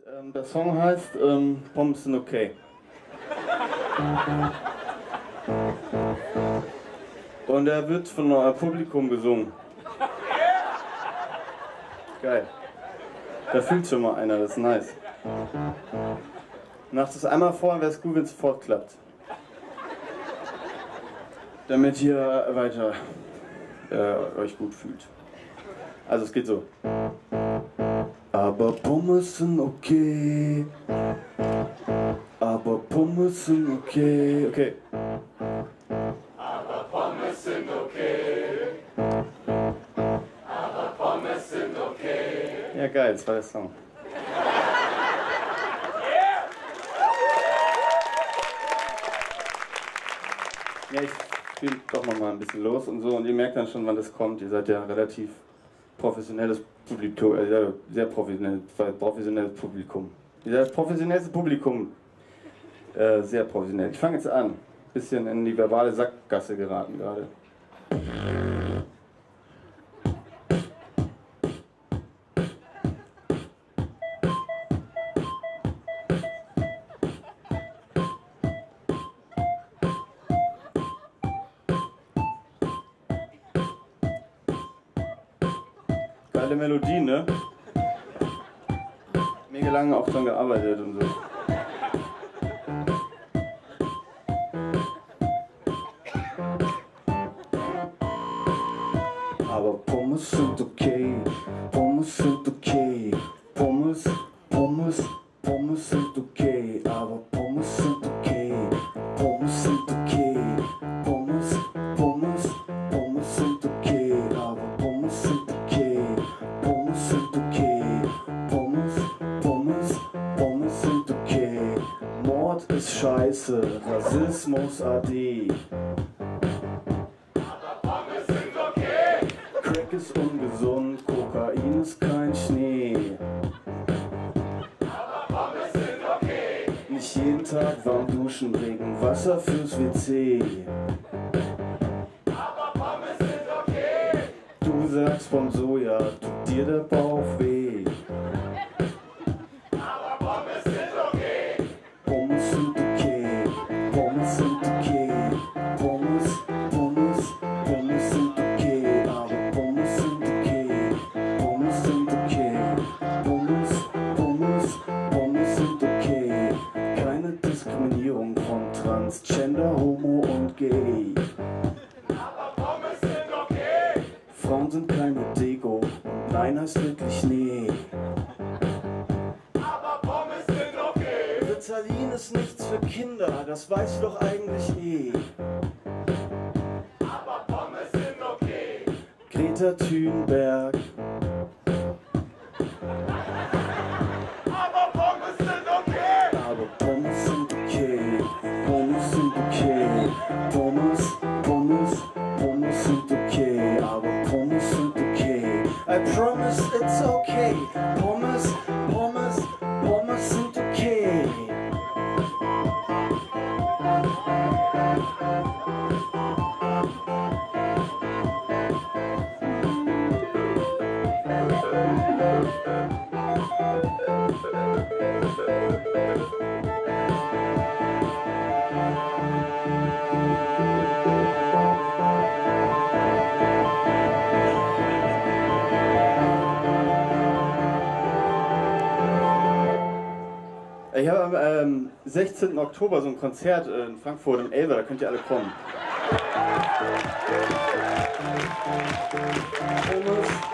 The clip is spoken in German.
Der Song heißt Pommes sind okay. Und er wird von Publikum gesungen. Geil. Da fühlt schon mal einer, das ist nice. Macht es einmal vor, wäre es gut, wenn es sofort klappt. Damit ihr weiter euch gut fühlt. Also es geht so. Aber Pommes sind okay. Aber Pommes sind okay. Okay. Aber Pommes sind okay. Aber Pommes sind okay. Ja geil, das war der Song. Ja, ich spiele doch noch mal ein bisschen los und so und ihr merkt dann schon, wann das kommt. Ihr seid ja relativ professionelles Publikum, sehr professionelles Publikum. Ihr seid professionelles Publikum. Sehr professionell. Ich fange jetzt an. Bisschen in die verbale Sackgasse geraten gerade. Geile Melodie, ne? Mega lange auch dran gearbeitet und so. Aber Pommes sind okay, Pommes sind okay, Pommes sind okay, aber Pommes sind okay, Pommes sind okay, Pommes sind okay, aber Pommes sind okay, Pommes sind okay, Pommes sind okay, Mord ist scheiße, Rassismus AD. Crack ist ungesund, Kokain ist kein Schnee. Aber Pommes sind okay. Nicht jeden Tag warm duschen, Regenwasser fürs WC. Aber Pommes sind okay. Du sagst vom Soja, tut dir der Bauch weh. Aber Pommes sind okay. Pommes sind okay, Pommes sind okay, Pommes sind okay, aber Pommes sind okay, Pommes sind okay, Pommes sind okay. Keine Diskriminierung von Transgender, Homo und Gay. Aber Pommes sind okay. Frauen sind keine Deko und nein heißt wirklich nee. Aber Pommes sind okay. Ritalin ist nichts für Kinder, das weißt du doch eigentlich eh. Aber Pommes sind okay. Greta Thunberg. Aber Pommes sind okay. Aber Pommes sind okay, Pommes sind okay, Pommes sind okay, aber Pommes sind okay. I promise it's okay, Pommes sind okay. Ich habe am 16. Oktober so ein Konzert in Frankfurt im Elber, da könnt ihr alle kommen. Pommes